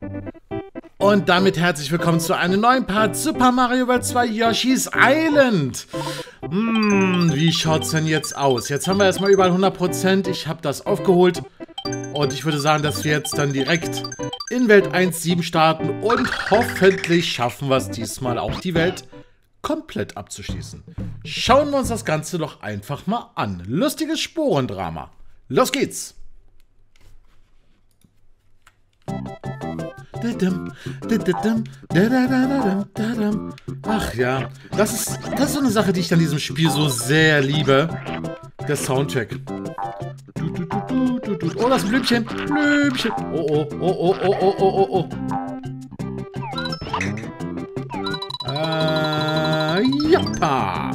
Und damit herzlich willkommen zu einem neuen Part Super Mario World 2 Yoshi's Island. Wie schaut's denn jetzt aus? Jetzt haben wir erstmal überall 100%. Ich habe das aufgeholt. Und ich würde sagen, dass wir jetzt dann direkt in Welt 1.7 starten. Und hoffentlich schaffen wir es diesmal auch, die Welt komplett abzuschließen. Schauen wir uns das Ganze doch einfach mal an. Lustiges Sporendrama. Los geht's! Ach ja, das ist so eine Sache, die ich an diesem Spiel so sehr liebe. Der Soundtrack. Oh, das ist ein Blümchen. Blümchen. Oh, oh, oh, oh, oh, oh, oh, oh. Jappa.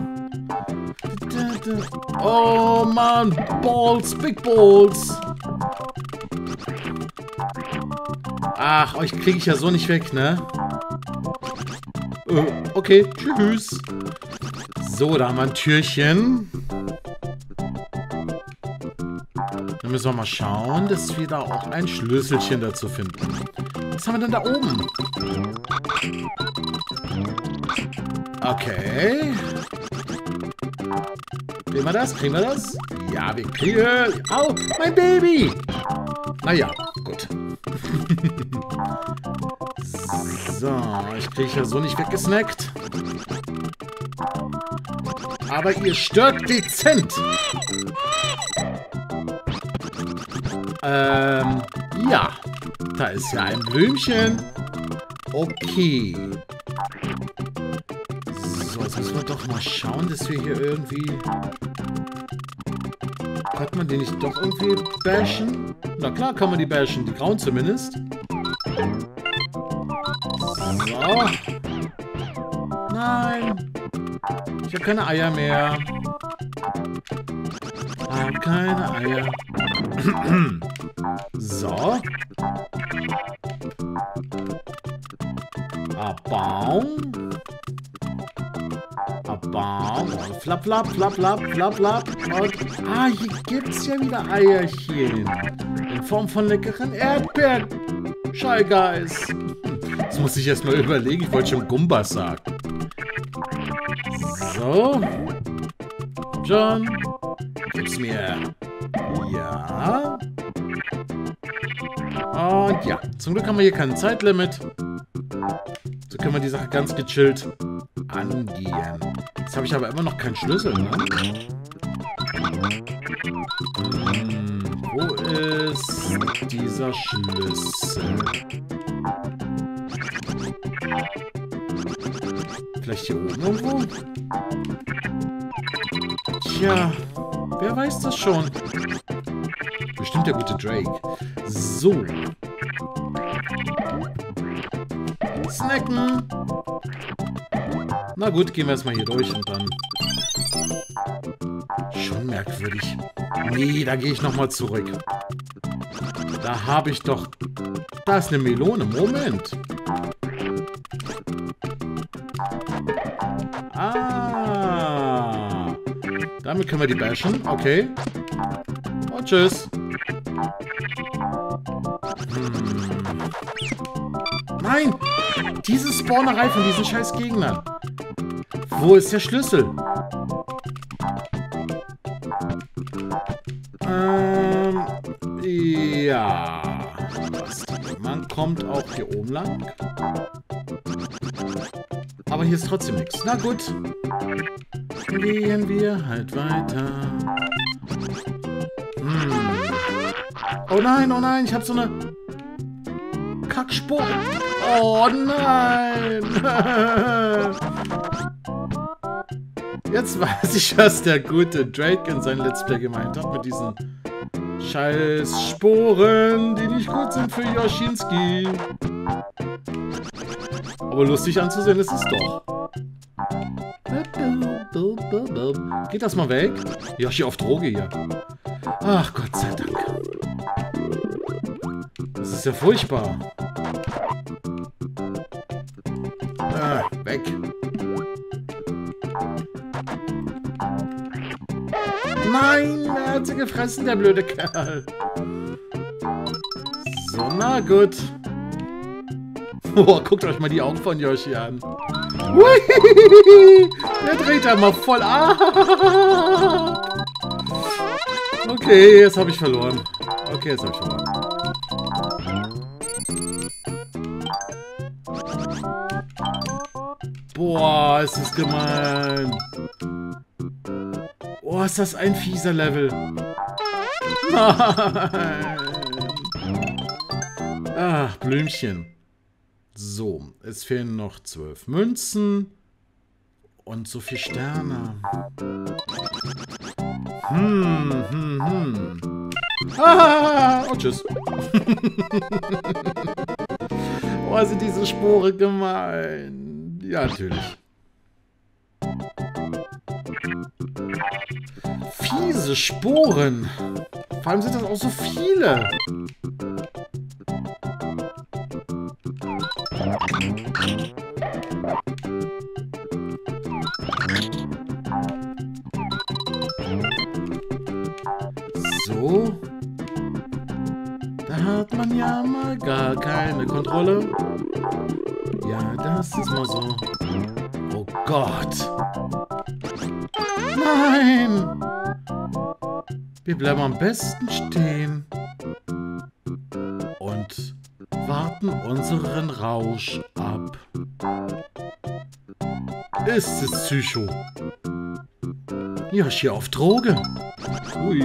Oh Mann, Balls, Big Balls. Ach, euch kriege ich ja so nicht weg, ne? Okay, tschüss. So, da haben wir ein Türchen. Dann müssen wir mal schauen, dass wir da auch ein Schlüsselchen dazu finden. Was haben wir denn da oben? Okay. Kriegen wir das? Kriegen wir das? Ja, wir kriegen... Au, mein Baby! Naja, gut. So, ich kriege ja so nicht weggesnackt. Aber ihr stört dezent. Ja. Da ist ja ein Blümchen. Okay. So, jetzt müssen wir doch mal schauen, dass wir hier irgendwie... Kann man die nicht doch irgendwie bashen? Na klar kann man die bashen, die grauen zumindest. So. Nein. Ich habe keine Eier mehr. Hab keine Eier. So. Baum. Baum. Flap, flap, flap, flap, flap, flap. Und, hier gibt's ja wieder Eierchen. In Form von leckeren Erdbeeren. Shy Guys. Das muss ich erstmal überlegen. Ich wollte schon Gumbas sagen. So. John. Gib's mir. Ja. Und ja. Zum Glück haben wir hier kein Zeitlimit. So können wir die Sache ganz gechillt angehen. Jetzt habe ich aber immer noch keinen Schlüssel, ne? Wo ist dieser Schlüssel? Vielleicht hier oben irgendwo? Tja, wer weiß das schon? Bestimmt der gute Drake. So. Snacken. Na gut, gehen wir erstmal hier durch und dann... Schon merkwürdig. Nee, da gehe ich nochmal zurück. Da habe ich doch... Da ist eine Melone. Moment. Damit können wir die bashen. Okay. Und tschüss. Nein! Diese Spawnerei von diesen scheiß Gegnern. Wo ist der Schlüssel? Ja. Man kommt auch hier oben lang. Aber hier ist trotzdem nichts. Na gut. Gehen wir halt weiter. Oh nein, ich habe so eine Kackspur. Oh nein. Jetzt weiß ich, was der gute Drake in seinem Let's Play gemeint hat mit diesen scheiß Sporen, die nicht gut sind für Yoshitsky. Aber lustig anzusehen ist es doch. Geht das mal weg? Yoshi auf Droge hier. Ach, Gott sei Dank. Das ist ja furchtbar. Weg. Nein, er hat sie gefressen, der blöde Kerl. So, na gut. Boah, guckt euch mal die Augen von Yoshi an. Hui, der dreht ja mal voll ab. Okay, jetzt habe ich verloren. Okay, jetzt habe ich verloren. Boah, ist das gemein. Boah, ist das ein fieser Level. Nein. Ach, Blümchen. So, es fehlen noch 12 Münzen. Und so viele Sterne. Ah, und tschüss. Oh, sind diese Sporen gemein. Ja, natürlich. Fiese Sporen. Vor allem sind das auch so viele. So. Da hat man ja mal gar keine Kontrolle. Ja, das ist mal so. Oh Gott. Nein. Wir bleiben am besten stehen. Und warten unseren Rausch ab. Ist es Psycho? Yoshi auf Droge. Ui.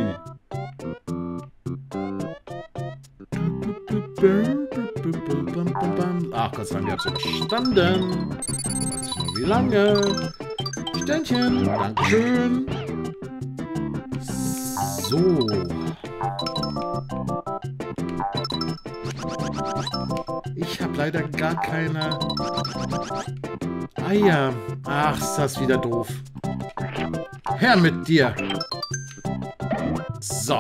Ach Gott sei Dank, wir haben es überstanden. Weiß ich noch wie lange. Ständchen, Dankeschön. So. Ich habe leider gar keine Eier. Ach, ist das wieder doof. Her mit dir. So.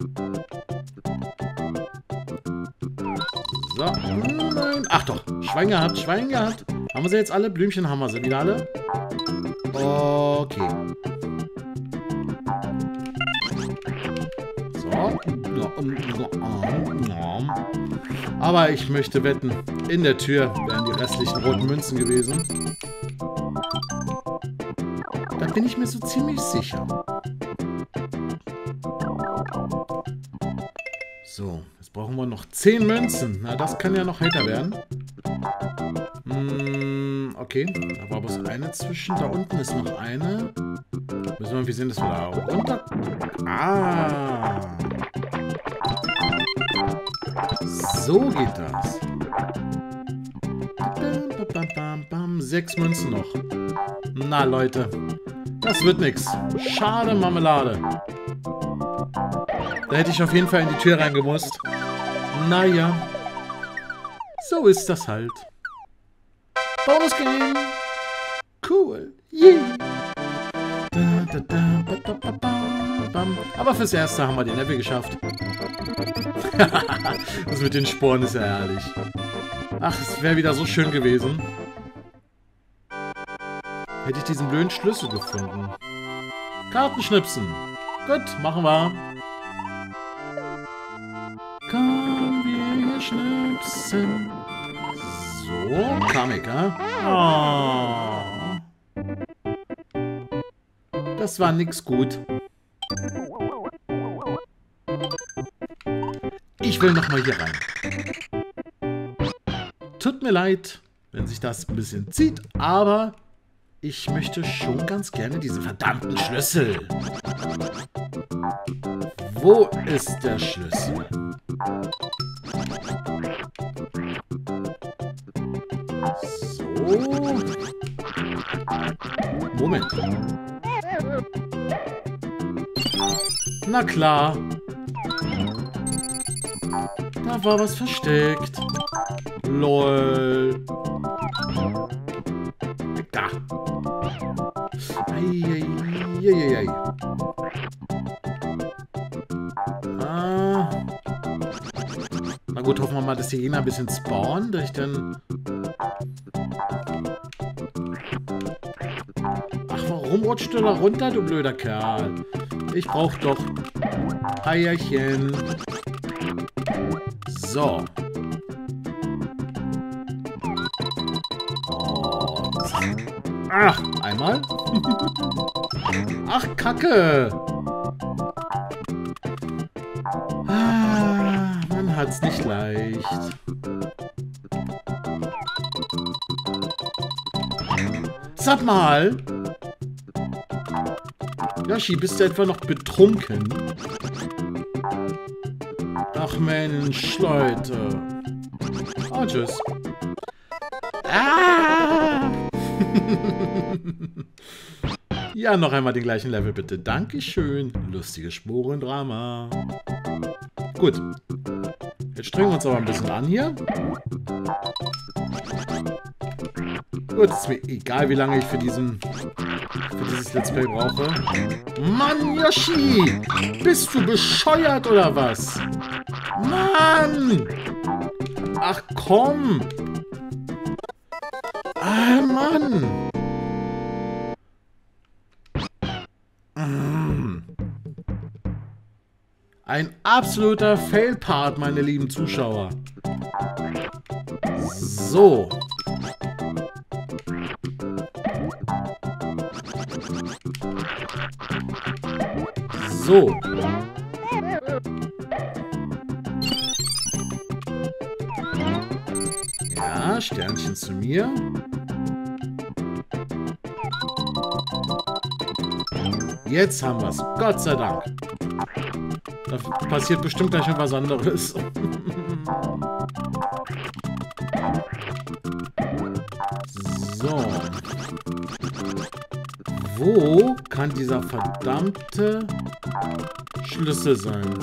So. Nein. Ach doch. Schwein gehabt, Schwein gehabt. Haben wir sie jetzt alle? Blümchen haben wir sie wieder alle? Okay. So. Aber ich möchte wetten, in der Tür wären die restlichen roten Münzen gewesen. Da bin ich mir so ziemlich sicher. So, jetzt brauchen wir noch 10 Münzen. Na, das kann ja noch heiter werden. Okay, da war bloß eine zwischen. Da unten ist noch eine. Müssen wir irgendwie sehen, dass wir da runter... Ah! So geht das. 6 Münzen noch. Na, Leute. Das wird nix. Schade Marmelade. Da hätte ich auf jeden Fall in die Tür reingemusst. Naja. So ist das halt. Bonus-Game. Cool. Yeah. Aber fürs Erste haben wir den Level geschafft. Das mit den Sporen ist ja herrlich. Ach, es wäre wieder so schön gewesen. Hätte ich diesen blöden Schlüssel gefunden. Kartenschnipsen. Gut, machen wir. Komm, wir hier schnipsen. So, Kameka. Oh. Das war nix gut. Ich will nochmal hier rein. Tut mir leid, wenn sich das ein bisschen zieht, aber ich möchte schon ganz gerne diesen verdammten Schlüssel. Wo ist der Schlüssel? So. Moment. Na klar. Da war was versteckt. LOL. Da. Eieieiei. Ah. Na gut, hoffen wir mal, dass die Gegner ein bisschen spawnen, dass ich dann... Ach, warum rutscht du da runter, du blöder Kerl? Ich brauch doch Eierchen. So. Ach, einmal. Ach, Kacke. Ah, man hat's nicht leicht. Sag mal. Yoshi, bist du etwa noch betrunken? Ach Mensch, Leute. Oh, tschüss. Ah! Ja, noch einmal den gleichen Level, bitte. Dankeschön. Lustiges Sporendrama. Gut. Jetzt strengen wir uns aber ein bisschen an hier. Gut, ist mir egal, wie lange ich für dieses Let's Play brauche. Mann, Yoshi! Bist du bescheuert oder was? Mann! Ach komm! Ah, Mann! Ein absoluter Fail-Part, meine lieben Zuschauer. So. So. Ja, Sternchen zu mir. Jetzt haben wir es. Gott sei Dank. Da passiert bestimmt gleich noch was anderes. So. Wo kann dieser verdammte Schlüssel sein?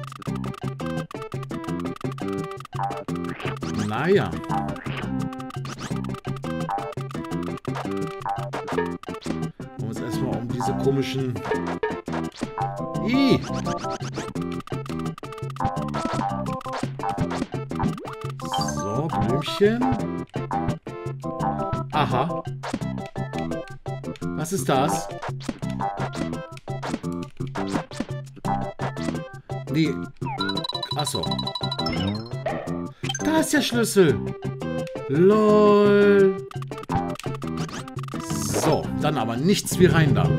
Naja. Wir uns erstmal um diese komischen... So, Blümchen. Aha. Was ist das? Nee. Achso. Da ist der Schlüssel. LOL. So, dann aber nichts wie rein da.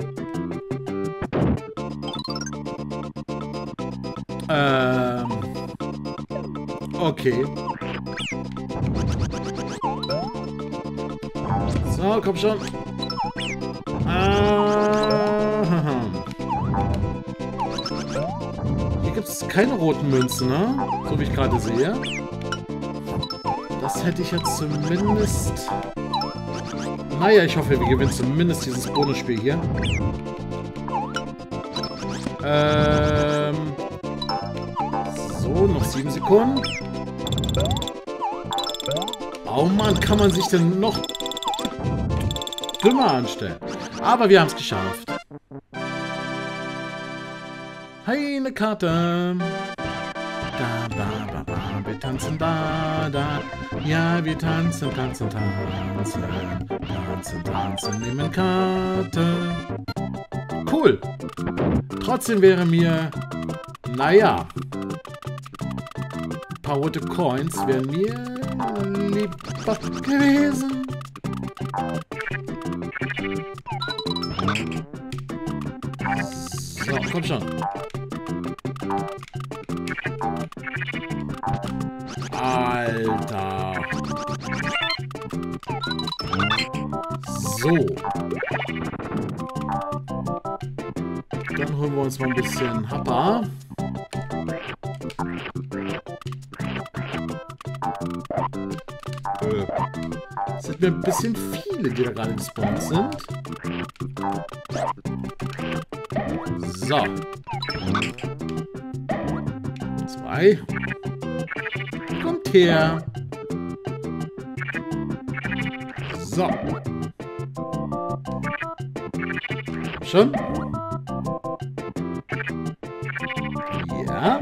Okay. So, komm schon. Hier gibt es keine roten Münzen, ne? So wie ich gerade sehe. Das hätte ich jetzt zumindest... Naja, ich hoffe, wir gewinnen zumindest dieses Bonusspiel hier. So, noch 7 Sekunden. Oh Mann, kann man sich denn noch dümmer anstellen? Aber wir haben es geschafft. Hey, eine Karte. Da, da, da, da. Wir tanzen da, da. Ja, wir tanzen, tanzen, tanzen. Tanzen, tanzen, nehmen Karte. Cool. Trotzdem wäre mir, naja, ein paar rote Coins wären mir lieber gewesen. So, komm schon. Alter. So. Dann holen wir uns mal ein bisschen Happa. Es sind mir ein bisschen viele, die da gerade gespawnt sind. So. 2. Kommt her. So. Schon? Ja.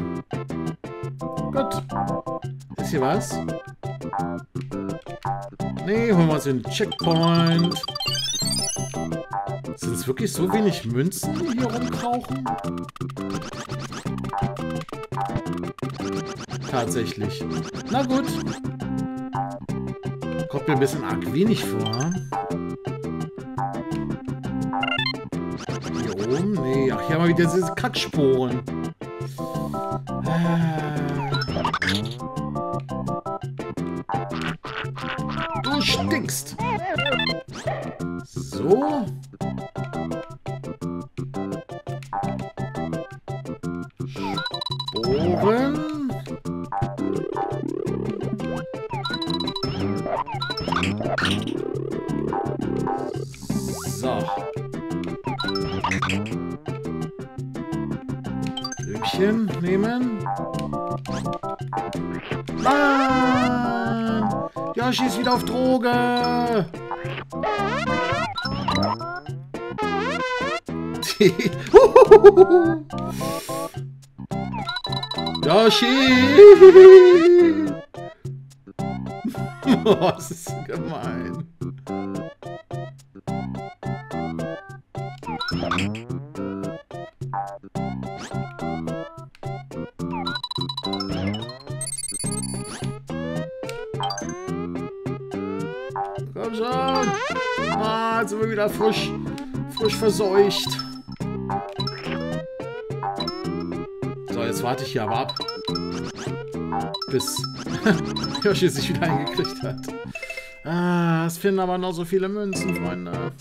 Gut. Ist hier was? Nee, holen wir uns den Checkpoint. Sind es wirklich so wenig Münzen, die hier rumkrauchen? Tatsächlich. Na gut. Kommt mir ein bisschen arg wenig vor. Nee, ach, hier haben wir wieder diese Kacksporen. Du stinkst. So. Sporen. So. Blümchen nehmen. Mann! Yoshi ist wieder auf Droge! Yoshi! Oh, das ist gemein. Komm schon! Ah, jetzt sind wir wieder frisch verseucht. So, jetzt warte ich hier aber ab. Bis Yoshi sich wieder eingekriegt hat. Ah, es finden aber noch so viele Münzen, Freunde.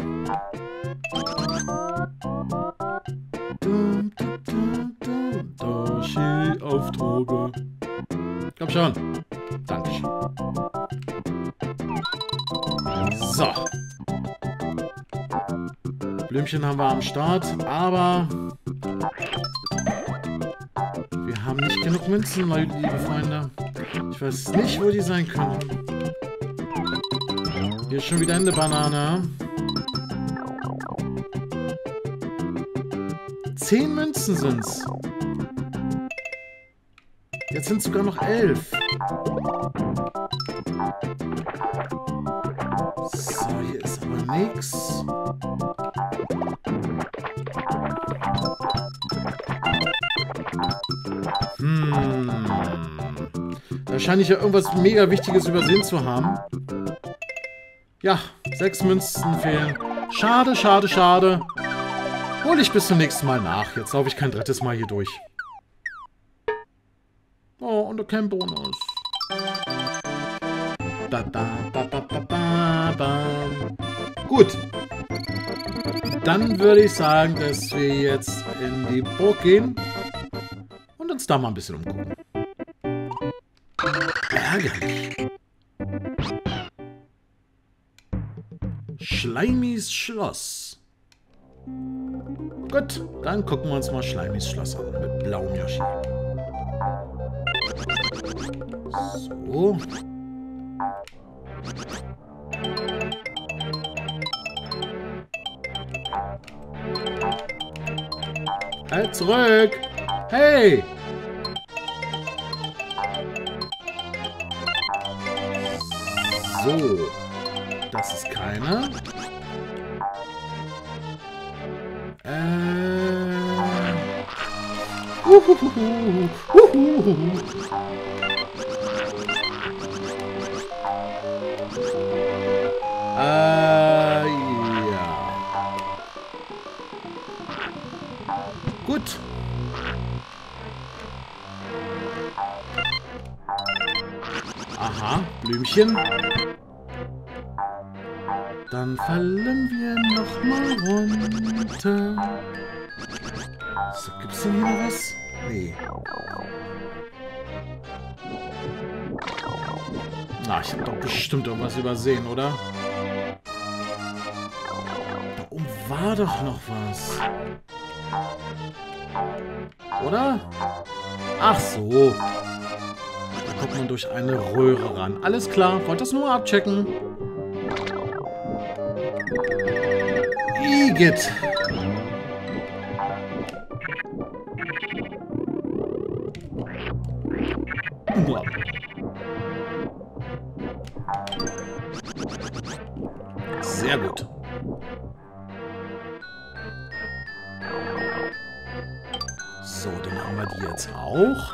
Yoshi auf Droge. Komm schon. Dankeschön. So. Blümchen haben wir am Start, aber wir haben nicht genug Münzen, liebe Freunde. Ich weiß nicht, wo die sein können. Hier ist schon wieder eine Banane. 10 Münzen sind's. Jetzt sind sogar noch 11. So, hier ist aber nichts. Da scheine ich ja irgendwas mega Wichtiges übersehen zu haben. Ja, 6 Münzen fehlen. Schade, schade, schade. Hole ich bis zum nächsten Mal nach. Jetzt laufe ich kein drittes Mal hier durch. Oh, und kein Bonus. Gut. Dann würde ich sagen, dass wir jetzt in die Burg gehen und uns da mal ein bisschen umgucken. Ärgerlich. Schleimis Schloss. Gut, dann gucken wir uns mal Schleimis Schloss an mit blauem Yoshi. So. Halt zurück! Hey! So. Das ist keine. Ja. Gut. Aha, Blümchen. Dann fallen wir noch mal runter. So, gibt's denn hier noch was? Nee. Na, ich habe doch bestimmt irgendwas übersehen, oder? Da oben war doch noch was. Oder? Ach so. Da kommt man durch eine Röhre ran. Alles klar, wollte das nur abchecken. Igitt. Sehr gut. So, dann haben wir die jetzt auch.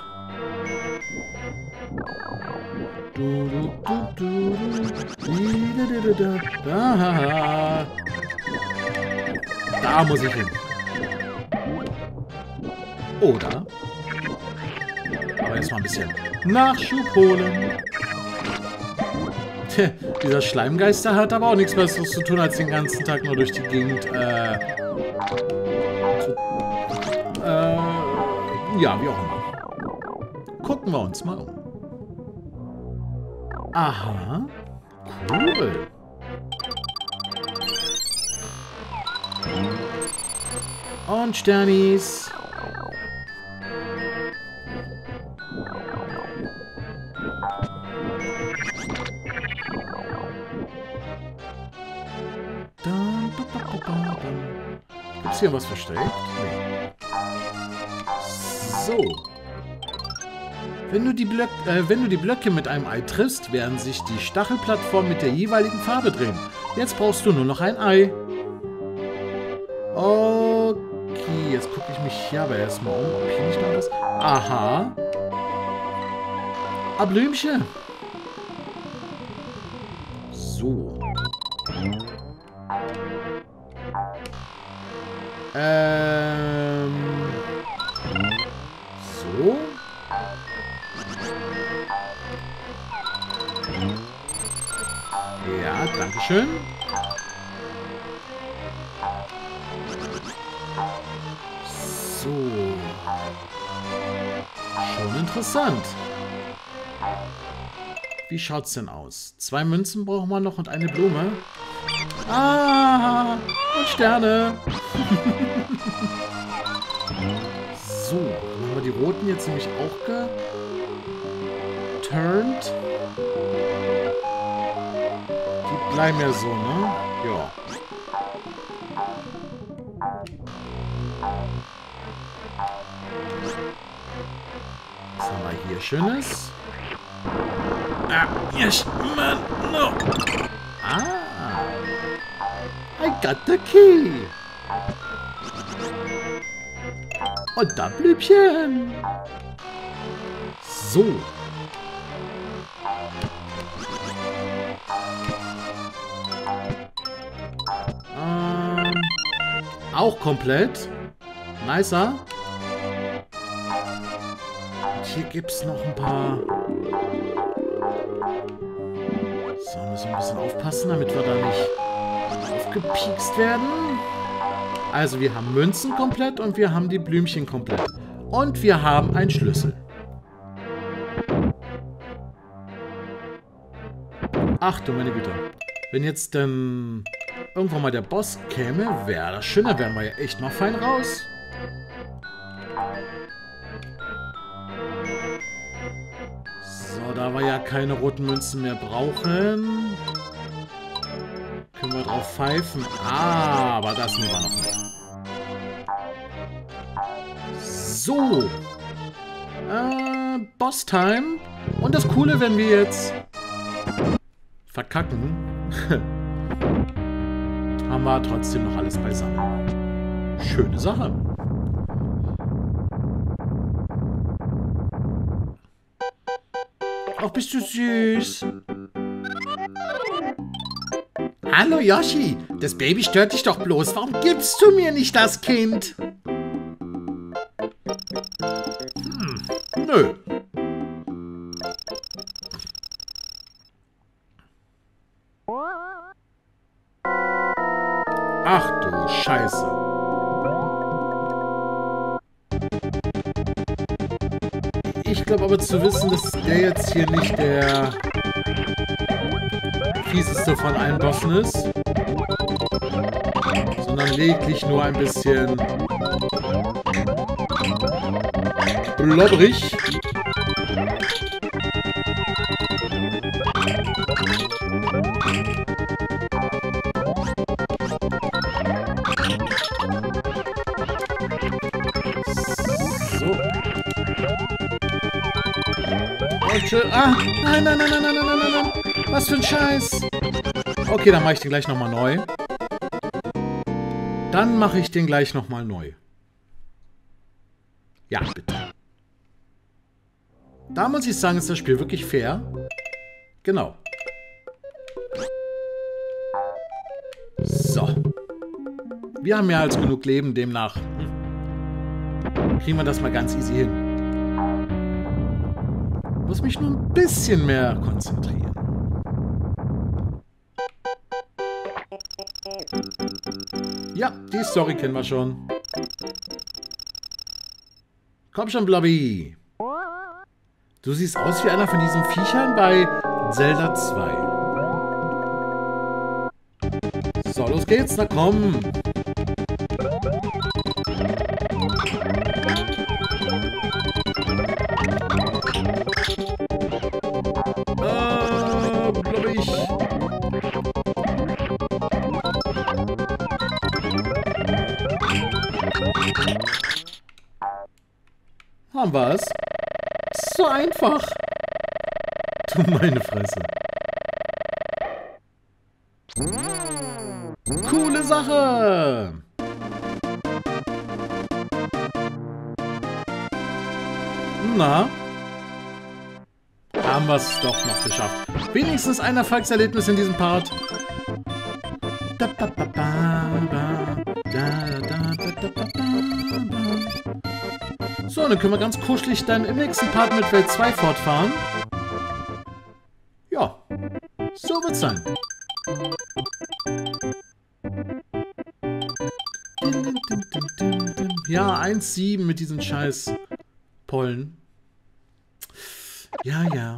Da muss ich hin. Oder? Aber erstmal ein bisschen Nachschub holen. Tja, dieser Schleimgeister hat aber auch nichts Besseres zu tun, als den ganzen Tag nur durch die Gegend, ja, wie auch immer. Gucken wir uns mal um. Aha. Cool. Und Sternis. Gibt es hier was versteckt? Nee. So. Wenn du die Blöcke mit einem Ei triffst, werden sich die Stachelplattformen mit der jeweiligen Farbe drehen. Jetzt brauchst du nur noch ein Ei. Okay, jetzt gucke ich mich hier aber erstmal um, ob hier nicht noch was... Aha. Ah, Blümchen. So. So. Ja, danke schön. So. Schon interessant. Wie schaut's denn aus? 2 Münzen brauchen wir noch und eine Blume. Ah, und Sterne. So, dann haben wir die roten jetzt nämlich auch geturnt. Die bleiben ja so, ne? Ja. Was haben wir hier Schönes? Ah, yes, man, no. Ah. I got the key. Und da Blübchen. So. Auch komplett. Nicer. Und hier gibt es noch ein paar... So, müssen wir ein bisschen aufpassen, damit wir da nicht aufgepiekst werden. Also, wir haben Münzen komplett und wir haben die Blümchen komplett. Und wir haben einen Schlüssel. Ach du meine Güte. Wenn jetzt dann irgendwann mal der Boss käme, wäre das schön. Da wären wir ja echt mal fein raus. So, da wir ja keine roten Münzen mehr brauchen, können wir drauf pfeifen. Ah, aber das nehmen wir noch mit. So. Boss-Time. Und das Coole, wenn wir jetzt verkacken, haben wir trotzdem noch alles beisammen. Schöne Sache. Ach, bist du süß. Hallo Yoshi, das Baby stört dich doch bloß. Warum gibst du mir nicht das Kind? Nö. Ach du Scheiße. Ich glaube aber zu wissen, dass der jetzt hier nicht der fieseste von allen Bossen ist, sondern lediglich nur ein bisschen blobberig. Ah, nein, nein, nein, nein, nein, nein, nein, nein. Was für ein Scheiß. Okay, dann mache ich den gleich nochmal neu. Dann mache ich den gleich nochmal neu. Ja, bitte. Da muss ich sagen, ist das Spiel wirklich fair. Genau. So. Wir haben mehr als genug Leben, demnach. kriegen wir das mal ganz easy hin. Muss mich nur ein bisschen mehr konzentrieren. Ja, die Story kennen wir schon. Komm schon, Blobby. Du siehst aus wie einer von diesen Viechern bei Zelda 2. So, los geht's. Na komm. Blobbig. Haben wir es? So einfach. Du meine Fresse. Coole Sache. Na? Haben wir es doch noch geschafft. Wenigstens ein Erfolgserlebnis in diesem Part. So, dann können wir ganz kuschelig dann im nächsten Part mit Welt 2 fortfahren. Ja, so wird's sein. Ja, 1,7 mit diesen scheiß Pollen. Ja, ja.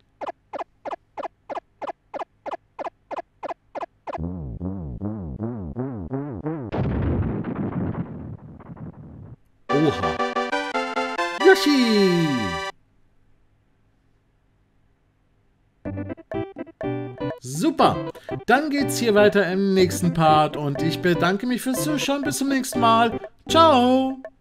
Oha. Yoshi! Super! Dann geht's hier weiter im nächsten Part und ich bedanke mich fürs Zuschauen. Bis zum nächsten Mal. Ciao!